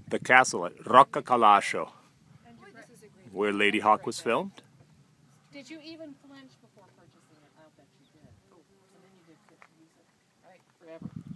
the castle at Rocca, Calascio, where Lady Hawk was filmed. Did you even flinch before purchasing it? I'll bet you did. Oh, and then you did use it. All right, forever.